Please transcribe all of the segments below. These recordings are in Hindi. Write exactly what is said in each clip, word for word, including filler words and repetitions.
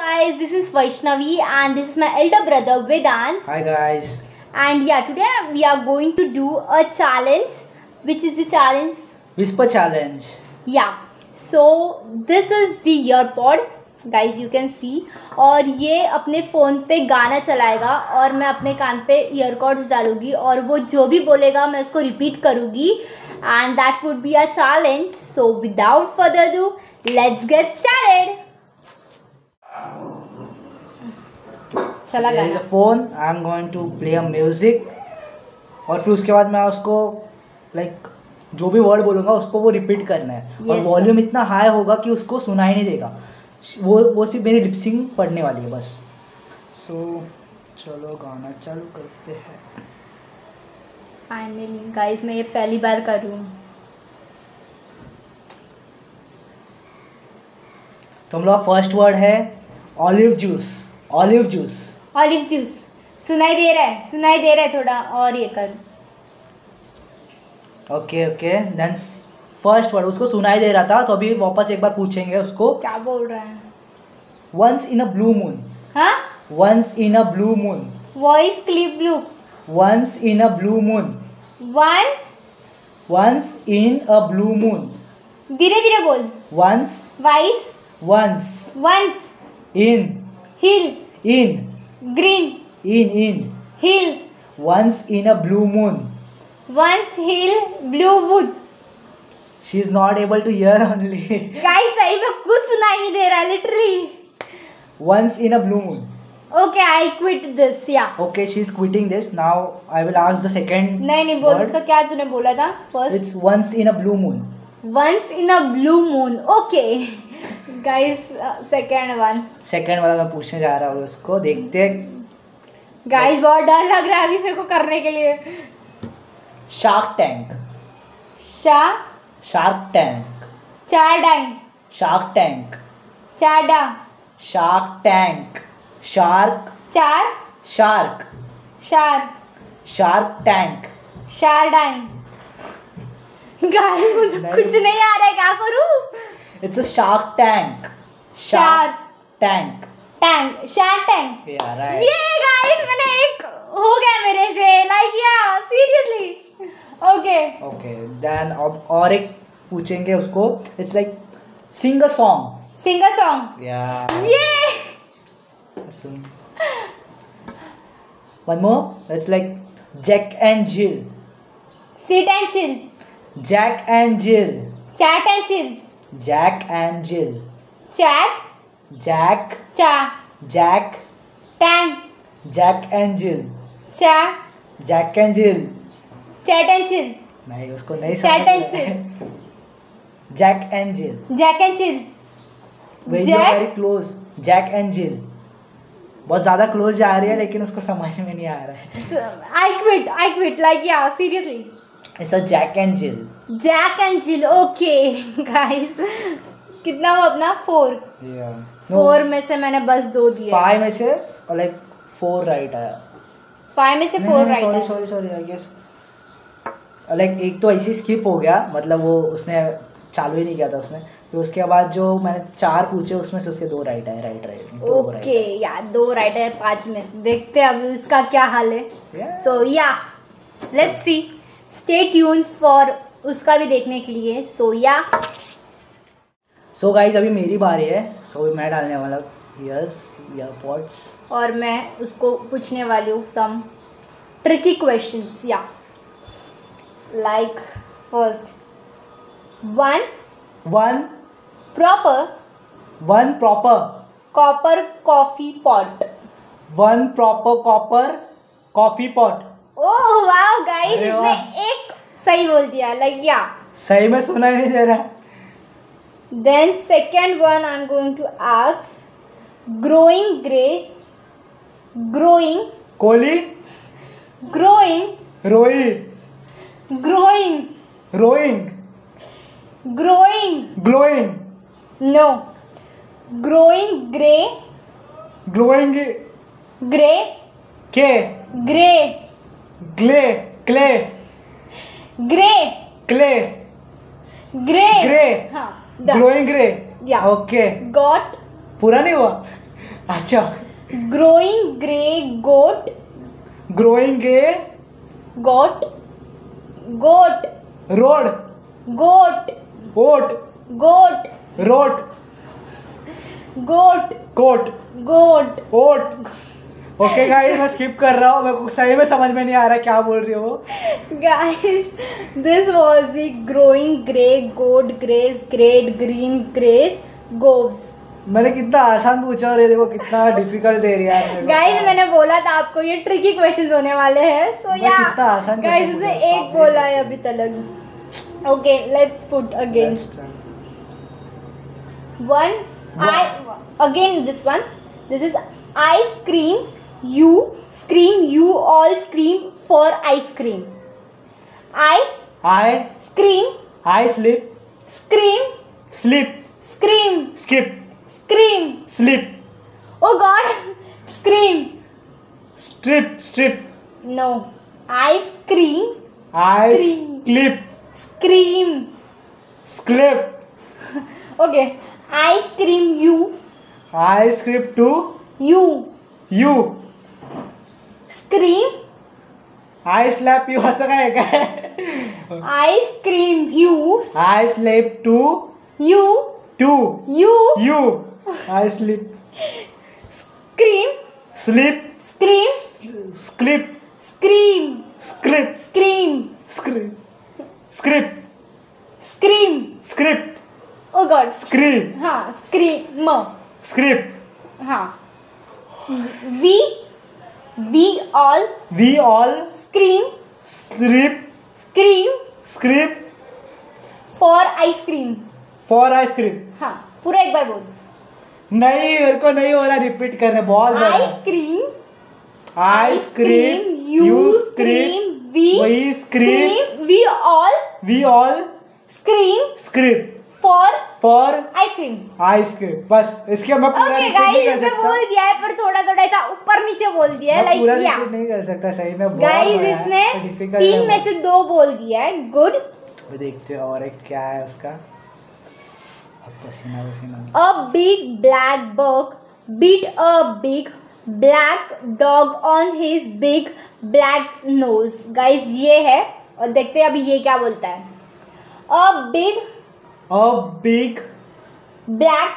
guys, this is Vaishnavi and this is my elder brother Vedant. Hi guys. And yeah, today we are going to do a challenge. Which is the challenge? Whisper challenge. Yeah. So this is the earpod. Guys, you can see. और ये अपने फ़ोन पे गाना चलाएगा और मैं अपने कान पे ईयरकॉर्ड्स डालूंगी और वो जो भी बोलेगा मैं उसको रिपीट करूँगी. And that would be a challenge. So without further ado, let's get started. चला There is a phone. I am going to play a music. और फिर उसके बाद मैं उसको like जो भी वर्ड बोलूँगा उसको वो रिपीट करना है. yes, और वॉल्यूम इतना हाई होगा कि उसको सुनाई नहीं देगा. वो वो सिर्फ मेरी लिपसिंग पढ़ने वाली है बस. सो so, चलो गाना चालू करते हैं. फाइनली गाइस मैं ये पहली बार कर रही हूँ. तो हम लोग फर्स्ट वर्ड है olive juice. Olive juice. Olive juice. सुनाई दे रहा है सुनाई दे रहा है थोड़ा और ये कर. Okay okay then first word उसको सुनाई दे रहा था तो अभी वापस एक बार पूछेंगे उसको. क्या बोल रहा है? वंस इन अ ब्लू मून. हाँ. वंस इन अ ब्लू मून. Voice clip blue. वंस इन अ ब्लू मून. वन. वंस इन अ ब्लू मून. धीरे धीरे बोल. Once. Vice. Once. Once. In. Hill. In. Green. In in. Hill. Once in a blue moon. Once hill blue wood. She is not able to hear only. Guys सही में कुछ सुनाई नहीं दे रहा है literally. Once in a blue moon. Okay, I quit this. Yeah. Okay, she is quitting this. Now I will ask the second. नहीं नहीं बोल word. उसका क्या तूने बोला था first? It's once in a blue moon. Once in a blue moon. Okay. Guys, uh, second one. Second वाला मैं पूछने जा रहा हूँ उसको. देखते हैं. Guys बहुत डर लग रहा है अभी मेरे को करने के लिए. Shark Tank. शा. Shark Tank. चार डाइन. Shark Tank. चार डा. Shark Tank. Shark. चार. Shark. शार. Shark Tank. शार डाइन. गाइस मुझे कुछ नहीं आ रहा है क्या करूं? It's a Shark Tank. Shark Tank. Tank. Shark tank. Yeah, right. ये गाइस मैंने एक हो गया मेरे से like yeah seriously. Okay okay then अब और एक पूछेंगे उसको. It's like sing a song. Sing a song. या ये one more. It's like Jack and Jill. Sit and chill. Jack and Jill. Chat and chill. Jack and Jill. Chat. Jack. चा. Jack. Tank. Jack and Jill. चा. Jack and Jill. Chat and chill. नहीं उसको नहीं चैट एंड समझ. Chill. Jack and Jill. Jack and chill. Very close. Jack and Jill. बहुत ज्यादा क्लोज जा रही है लेकिन उसको समझ में नहीं आ रहा है. I quit I quit like yeah seriously. It's a Jack and Jill. Jack and Jill. Okay guys कितना हुआ अपना? फोर. फोर में से मैंने बस दो दिए. फाइव में से लाइक फोर राइट आया. फाइव में से four right. Sorry sorry sorry I guess like एक तो ऐसे स्किप हो गया. मतलब वो उसने चालू ही नहीं किया था उसने. फिर उसके बाद जो मैंने चार पूछे उसमें से उसके दो राइट आए. Right right. ओके यार दो राइट है पांच में से. देखते हैं अभी उसका क्या हाल है. So yeah let's see. Stay tune for उसका भी देखने के लिए. सो या सो गाइज अभी मेरी बारी है. सो so, मैं डालने वाला यस ईयरपॉड्स और मैं उसको पूछने वाली हूँ some tricky questions. Yeah like first one. One. Proper. One proper. Copper coffee pot. One proper copper coffee pot. Oh wow guys अरे इसने वाह. एक सही बोल दिया लाइक या. सही में सुना ही नहीं दे रहा. Then second one I'm going to ask growing gray. Growing. कोहली. Growing. रोई. Growing. Rowing. Growing. Glowing. No. Growing gray. Glowing. Gray. के. Gray. ग्ले. Clay. Gray. Clay. Gray. Grey. हाँ. Glowing grey. Yeah. Okay. Got. पूरा नहीं हुआ. अच्छा। Growing grey goat. Growing grey goat. Goat. Road. Goat. Oat. Goat. Rote. Goat. Coat. Goat. Oat. Okay guys, मैं स्किप कर रहा हूँ, मेरे को सही में समझ में नहीं आ रहा क्या बोल रही हो वो। Guys, this was the growing grey goat graze great green graze goves. मैंने कितना आसान पूछा और ये देखो कितना डिफिकल्ट दे रही है यार। गाइस मैंने बोला था आपको ये ट्रिकी क्वेश्चंस होने वाले हैं, सो या गाइस इसने एक बोला है अभी तक। Okay let's put again one I again this one this is I scream you scream you all scream for ice cream. I I scream I slip scream slip scream skip scream slip oh god scream strip strip no I scream I Scream. Slip scream slip okay I scream you I scrip to you you scream I slap you असं काय काय I scream you I slip to you to you you I slip scream slip scream स्क्लिप scream स्क्लिप scream scrip scrip scream script oh god स्क्रीप हाँ scream स्क्रिप्ट हाँ we we all we all scream scrip scream scrip for ice cream for ice cream. हाँ पूरा एक बार बोल। नहीं मेरे को नहीं हो रहा, रिपीट करने बहुत ice cream ice cream you scream we वही scream we all we all scream scrip for for ice cream. Ice cream बस इसके मैं पूरा ओके रिपीट नहीं गाइस कर इसने सकता। बोल दिया है पर थोड़ा थोड़ा ऐसा ऊपर नीचे बोल दिया है मैं पूरा लाइक या रिपीट नहीं कर सकता सही में। गाइस इसने तीन में से दो बोल दिया है गुड। देखते हैं और एक क्या है उसका। पसीना पसीना। A big black buck beat a big black dog on his big black nose. Guys ये है और देखते हैं अभी ये क्या बोलता है। A big A big black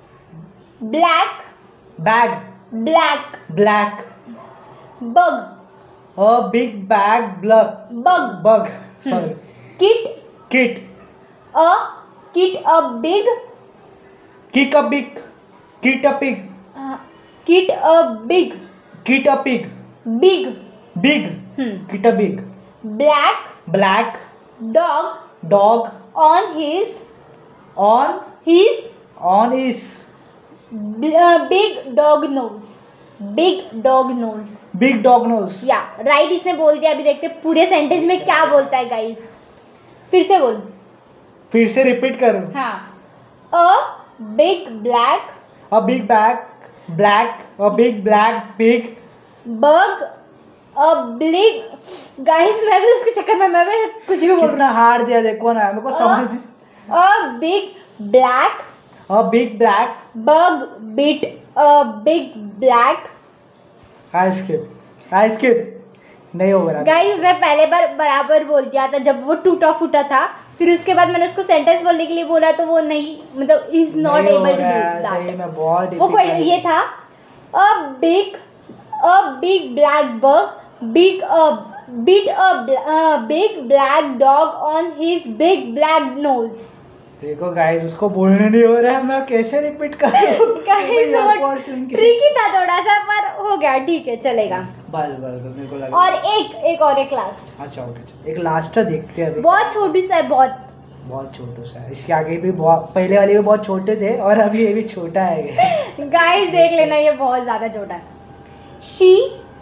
black bag black black bug A big bag bug bug bug sorry kit kit a kit a big kick a big kit a pig uh, kit a big kit a pig big big hmm. kit a big black black dog dog on his on his on his b- uh, big dog nose big dog nose big dog nose या राइट इसने बोल दिया। अभी देखते हैं पूरे सेंटेंस में क्या बोलता है गाइस। फिर से बोल। फिर से रिपीट करो। हाँ a big black a big bag black a big black pig bug a big guys मैं भी उसके चक्कर में मैं भी कुछ भी बोल कितना हार्ड दिया देखो ना मेरे को समझ में। A big black a big black bug bit a big black I skip I skip नहीं होगा ना गाइस मैं पहले बार बराबर बोल दिया था जब वो टूटा फूटा था। फिर उसके बाद मैंने उसको सेंटेंस बोलने के लिए बोला तो वो नहीं मतलब is not able to do सही में बहुत वो ये था a big a big black bug big a beat a big black dog on his big black nose. देखो गाइस उसको बोलने नहीं हो रहा है, मैं कैसे रिपीट करूं। गाइस ट्रिकी था थोड़ा सा पर हो गया ठीक है चलेगा। बस बस मेरे को लगा। और एक एक और एक लास्ट। अच्छा ओके एक लास्ट देखते हैं अभी। बहुत छोटी सा है बहुत बहुत छोटा सा है। इसके आगे भी बहुत पहले वाले भी बहुत छोटे थे और अभी ये भी छोटा है। गाइस देख लेना ये बहुत ज्यादा छोटा है। She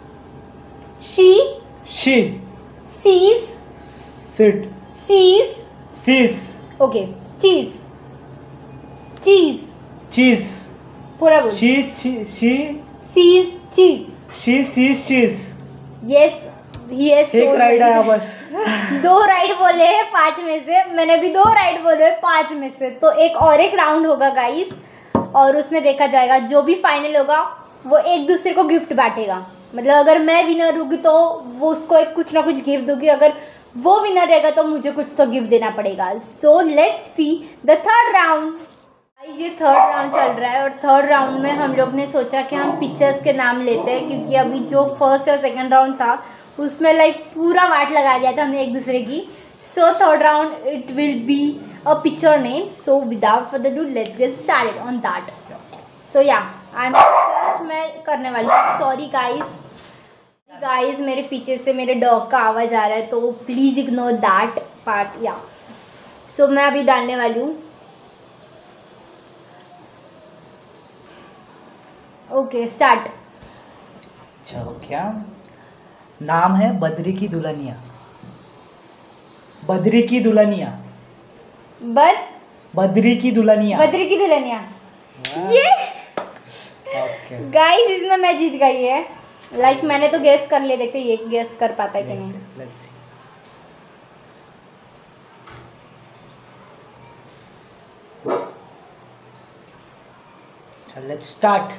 she she sees sit sees sees okay cheese cheese cheese पूरा बोल। She she sees cheese she sees cheese yes yes एक राइट आया बस। दो राइट बोले हैं पांच में से, मैंने भी दो राइट बोले हैं पांच में से। तो एक और एक राउंड होगा गाइस और उसमें देखा जाएगा जो भी फाइनल होगा वो एक दूसरे को गिफ्ट बांटेगा। मतलब अगर मैं विनर होगी तो वो उसको एक कुछ ना कुछ गिफ्ट दूंगी, अगर वो विनर रहेगा तो मुझे कुछ तो गिफ्ट देना पड़ेगा। So let's see the third round. ये थर्ड राउंड चल रहा है और थर्ड राउंड में हम लोग ने सोचा कि हम पिक्चर्स के नाम लेते हैं, क्योंकि अभी जो फर्स्ट और सेकंड राउंड था उसमें लाइक पूरा वाट लगा दिया था हमने एक दूसरे की। So third round it will be a picture name. So without further do let's get started on that. So yeah I M first, मैं करने वाली हूँ। सॉरी गाइज गाइज मेरे पीछे से मेरे डॉग का आवाज़ आ रहा है, तो प्लीज़ इग्नोर दैट पार्ट। या सो मैं अभी डालने वाली हूँ। Okay start. चलो, क्या नाम है? बद्री की दुल्हनिया। बद्री की दुल्हनिया। बद बद्री की दुल्हनिया। बद्री की दुल्हनिया। ये ओके गाइस इसमें मैं जीत गई है। लाइक like, मैंने तो गेस कर लिया, देखते ये गेस कर पाता है कि नहीं। Let's see. चल लेट्स स्टार्ट।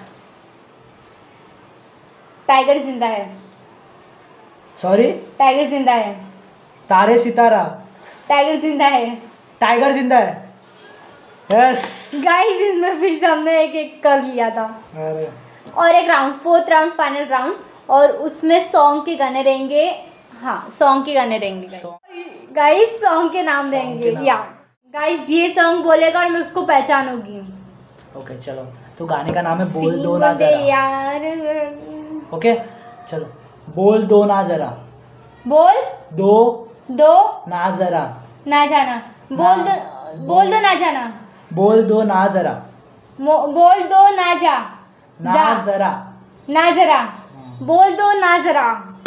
टाइगर जिंदा है। सॉरी, टाइगर जिंदा है। तारे सितारा। टाइगर जिंदा है। टाइगर जिंदा है। यस गाइस इसमें फिर से हमने एक एक कर लिया था। अरे और एक round, fourth round, final round, और उसमें सॉन्ग के गाने रहेंगे। हाँ सॉन्ग के गाने रहेंगे गाइस, सॉन्ग के नाम रहेंगे। या गाइस ये सॉन्ग बोलेगा और मैं उसको पहचानूंगी। ओके चलो, तो गाने का नाम है बोल दो ना जरा। यार ओके चलो, बोल दो ना जरा। बोल दो दो ना जरा। ना जाना। बोल दो बोल दो ना जाना। बोल दो ना जरा। मो- बोल दो ना जा ना जा। जरा। ना जरा। बोल दो ना जरा।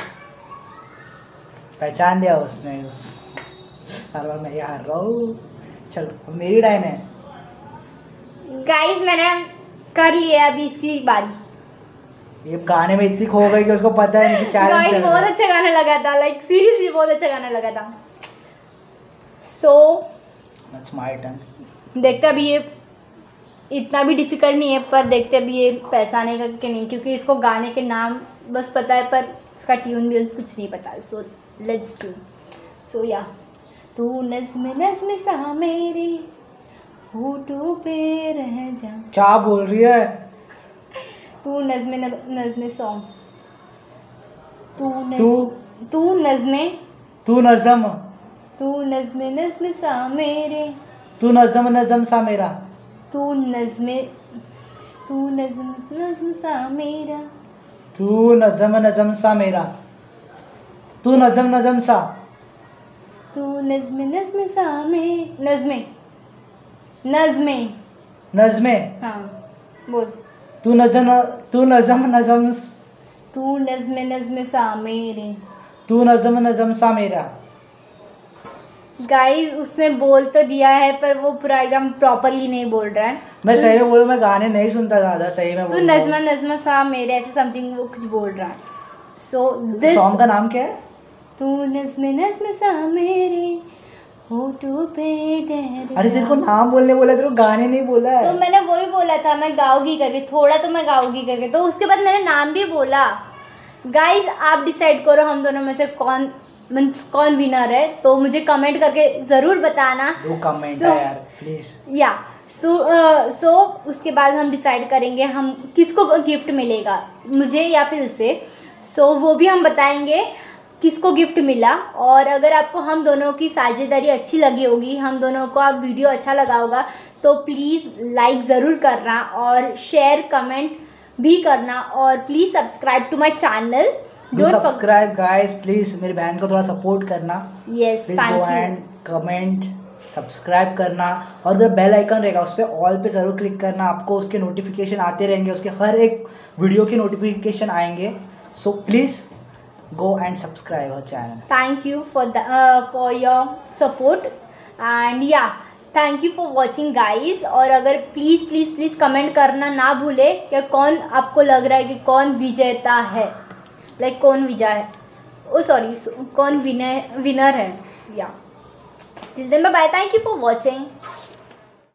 पहचान दिया उसने। हर बार मैं ही हार रहा हूँ। चलो अब मेरी टाइम है। गाइस मैंने कर लिया, अभी इसकी बारी। ये गाने में इतनी खो गई कि उसको पता है नहीं कि चैलेंज गाइस चल रहा बहुत है। अच्छा गाना लगा था, लाइक सीरियसली बहुत अच्छा गाना लगा था। सो That's my turn. देखते अभी ये इतना भी डिफिकल्ट नहीं है, पर देखते अभी ये पहचानेगा कि नहीं, क्योंकि इसको गाने के नाम बस पता है पर उसका ट्यून भी कुछ नहीं पता। So let's do. सो या तू नज़्म नज़्म सा मेरे होठों पे रह जा। क्या बोल रही है? तू नज़्म नज़्म सॉन्ग। तू तू नज़्म तू नज़्म तू नज़म तू नज़्म नज़्म सा मेरे तू नज़म नज़म सा मेरा। तू नज़्म तू नज़्म नज़्म सा मेरा। तू नज़म नज़म सा मेरा। तू नज़म नज़म सा। तू नज़्म नज़्म सा में नज़्मे नज़्मे नज़्मे। हाँ बोल। तू नज़म तू नज़म नज़म तू नज़्म नज़्म सा मेरे। तू नज़म नज़म सा मेरा। गाइस उसने बोल तो दिया है पर वो पूरा एकदम प्रॉपरली नहीं बोल रहा है। मैं सही में बोलूं, मैं गाने नहीं सुनता ज्यादा, सही में तू बोल। नज़्म नज़्म सा मेरे ऐसे समथिंग वो कुछ बोल रहा है। सो दिस सॉन्ग का नाम क्या है? तू नज़्म नज़्म सा मेरे होठों पे ठहर। अरे तेरे को नाम बोलने बोला, तेरे को गाने नहीं बोला है। तो मैंने वही बोला था मैं गाऊंगी करके, थोड़ा तो मैं गाऊंगी करके, तो उसके बाद मैंने नाम भी बोला। गाइस आप डिसाइड करो हम दोनों में से कौन मीन्स कौन विनर है, तो मुझे कमेंट करके ज़रूर बताना। दो कमेंट So- यार प्लीज। या सो सो उसके बाद हम डिसाइड करेंगे हम किसको गिफ्ट मिलेगा, मुझे या फिर उसे। सो so, वो भी हम बताएंगे किसको गिफ्ट मिला। और अगर आपको हम दोनों की साझेदारी अच्छी लगी होगी, हम दोनों को आप वीडियो अच्छा लगा होगा, तो प्लीज़ लाइक ज़रूर करना और शेयर कमेंट भी करना, और please subscribe to my channel. Do subscribe guys please, मेरी बहन को थोड़ा सपोर्ट करना। Yes please go and comment, subscribe करना, और जो बेल आइकन रहेगा उस पर ऑल पे जरूर क्लिक करना। आपको उसके नोटिफिकेशन आते रहेंगे, उसके हर एक वीडियो के नोटिफिकेशन आएंगे। So please go and subscribe our channel. Thank you for the for your support and yeah thank you for watching guys. और अगर प्लीज़ प्लीज़ प्लीज़ कमेंट करना ना भूले कि कौन आपको लग रहा है कि कौन विजेता है, लाइक like, कौन विजय है, ओ सॉरी कौन विनर विनर है। या जिस दिन मैं bye, thank you for watching.